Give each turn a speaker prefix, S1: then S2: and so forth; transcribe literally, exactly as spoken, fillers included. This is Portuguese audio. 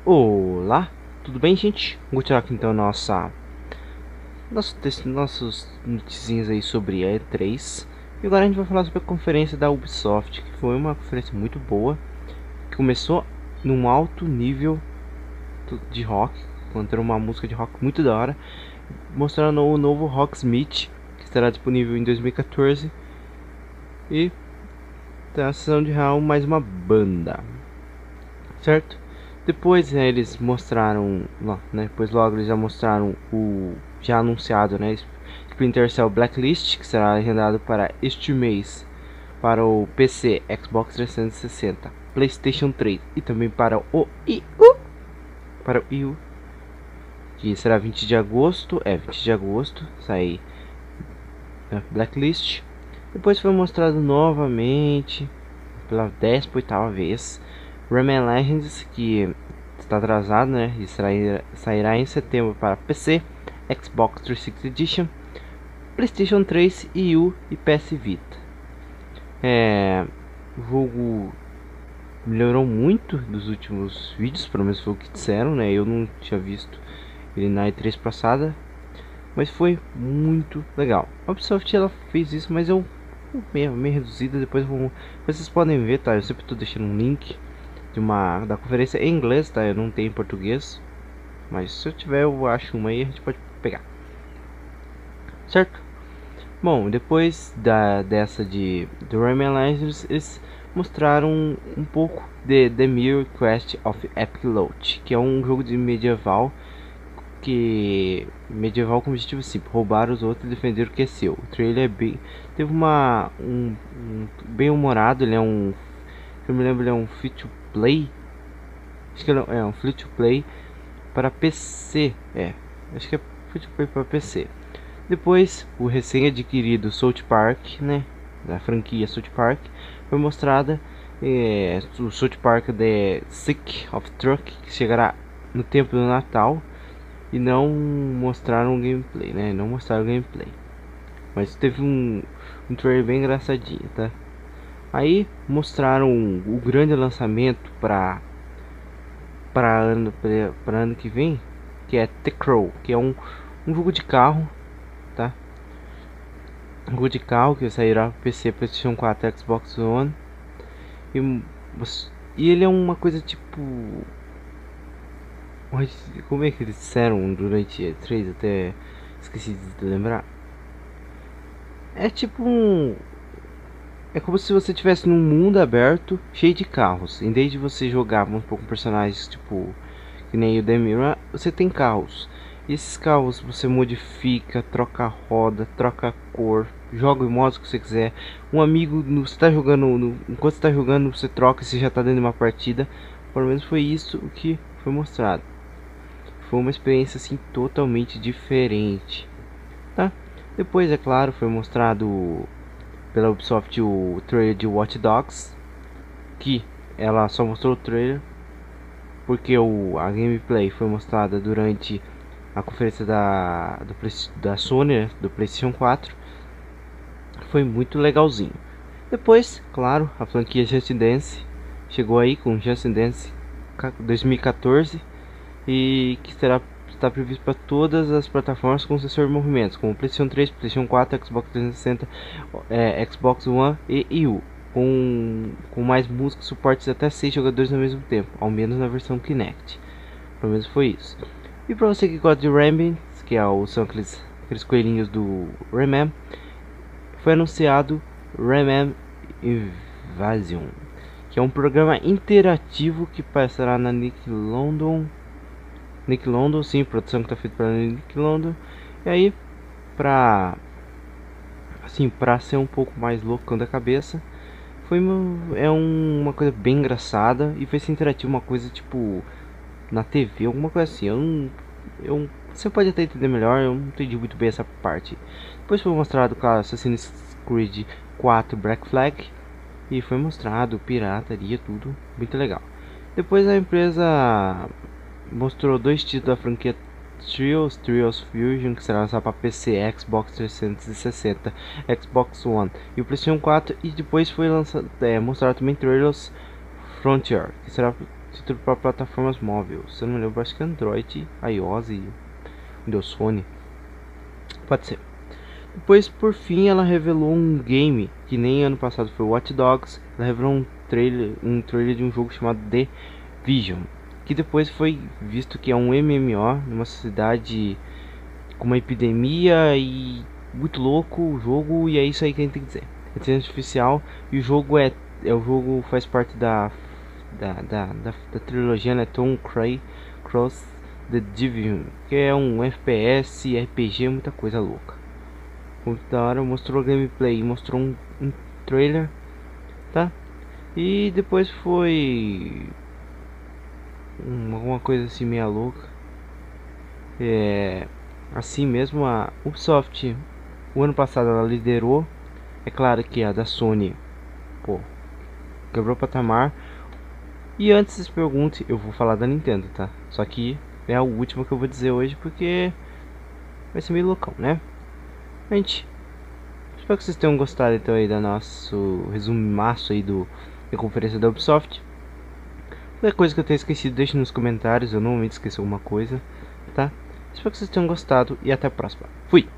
S1: Olá, tudo bem, gente? Vou tirar aqui então nossa nosso texto, nossos noticinhas aí sobre a E três. E agora a gente vai falar sobre a conferência da Ubisoft, que foi uma conferência muito boa, que começou num alto nível de rock, cantando uma música de rock muito da hora, mostrando o novo Rocksmith, que estará disponível em dois mil e quatorze, e tá a sessão de real mais uma banda, certo? Depois, né, eles mostraram, né, depois logo eles já mostraram o já anunciado, né, Splinter Cell Blacklist, que será agendado para este mês para o P C, Xbox trezentos e sessenta, PlayStation três e também para o I U, para o I U, que será vinte de agosto, é vinte de agosto, sai, né, Blacklist. Depois foi mostrado novamente pela décima oitava vez Rayman Legends, que está atrasado, né, e sairá, sairá em setembro para P C, Xbox trezentos e sessenta Edition, PlayStation três, I U e P S Vita. É, o jogo melhorou muito dos últimos vídeos, pelo menos foi o que disseram, né? Eu não tinha visto ele na E três passada, mas foi muito legal. A Ubisoft ela fez isso, mas eu meio, meio reduzida. Depois vou, vocês podem ver, tá? Eu sempre estou deixando um link de uma da conferência em inglês, tá? Eu não tenho em português, mas se eu tiver eu acho uma aí, a gente pode pegar, certo? Bom, depois da dessa de do Rayman Legends, eles mostraram um, um pouco de The Mirror Quest of Epic Loot, que é um jogo de medieval, que medieval com objetivo simples, roubar os outros e defender o que é seu. O trailer é bem, teve uma um, um bem humorado, ele é um, eu me lembro, ele é um free to play, acho que ele é um free to play para P C, é, acho que é free to play para P C. Depois, o recém-adquirido South Park, né, da franquia South Park, foi mostrada, é, o South Park The Sick of Truck, que chegará no tempo do Natal, e não mostraram gameplay, né, não mostraram gameplay, mas teve um, um trailer bem engraçadinho, tá? Aí mostraram o grande lançamento para para ano para ano que vem, que é The Crow, que é um, um jogo de carro, tá? Um jogo de carro que sairá P C, PlayStation quatro, Xbox One, e, e ele é uma coisa tipo, como é que eles disseram durante E três, até esqueci de lembrar. É tipo um, é como se você estivesse num mundo aberto cheio de carros. Em vez de você jogar um pouco com personagens tipo que nem o The Mirror, você tem carros. E esses carros você modifica, troca roda, troca cor, joga o modo que você quiser. Um amigo, no, você tá jogando, no, enquanto você tá jogando, você troca, você já tá dentro de uma partida. Pelo menos foi isso o que foi mostrado. Foi uma experiência assim totalmente diferente, tá? Depois, é claro, foi mostrado pela Ubisoft o trailer de Watch Dogs, que ela só mostrou o trailer porque o, a gameplay foi mostrada durante a conferência da, do, da Sony, né, do PlayStation quatro. Foi muito legalzinho. Depois, claro, a franquia Just Dance chegou aí com Just Dance dois mil e quatorze, e que será está previsto para todas as plataformas com sensor de movimentos, como PlayStation três, PlayStation quatro, Xbox trezentos e sessenta, é, Xbox One e I U, com, com mais música, suportes até seis jogadores ao mesmo tempo, ao menos na versão Kinect. Pelo menos foi isso. E para você que gosta de Rayman, que é o, são aqueles, aqueles coelhinhos do Rayman, foi anunciado Rayman Invasion, que é um programa interativo que passará na Nickelodeon. Nickelodeon, sim, produção que está feita pela Nickelodeon. E aí, pra assim, pra ser um pouco mais loucão da cabeça, foi uma, é um, uma coisa bem engraçada e vai ser interativo, uma coisa tipo na T V, alguma coisa assim. Eu não, eu, você pode até entender melhor, eu não entendi muito bem essa parte. Depois foi mostrado com a Assassin's Creed quatro Black Flag, e foi mostrado pirataria, tudo muito legal. Depois a empresa mostrou dois títulos da franquia Trials, Trials Fusion, que será lançado para P C, Xbox trezentos e sessenta, Xbox One e o PlayStation quatro. E depois foi lançado, é, mostrado também Trials Frontier, que será futuro para plataformas móveis. Se eu não me lembro, acho que Android, iOS e Windows Phone. Pode ser. Depois, por fim, ela revelou um game que nem ano passado foi Watch Dogs. Ela revelou um trailer, um trailer de um jogo chamado The Vision, que depois foi visto que é um M M O numa cidade com uma epidemia e muito louco o jogo, e é isso aí que a gente tem que dizer. É inteligência artificial e o jogo é, é o jogo faz parte da da, da, da, da trilogia, né, Tom Cray Cross The Division, que é um F P S, R P G, muita coisa louca. Muito da hora, mostrou gameplay, mostrou um, um trailer, tá? E depois foi um, alguma coisa assim meia louca. É, assim mesmo, a Ubisoft, o ano passado ela liderou. É claro que a da Sony, pô, quebrou o patamar. E antes se pergunte, eu vou falar da Nintendo, tá? Só que é a última que eu vou dizer hoje, porque vai ser meio loucão, né? Gente, espero que vocês tenham gostado então aí da nosso resumaço aí do da conferência da Ubisoft. Qualquer coisa que eu tenha esquecido, deixe nos comentários, eu normalmente esqueço alguma coisa, tá? Espero que vocês tenham gostado e até a próxima. Fui!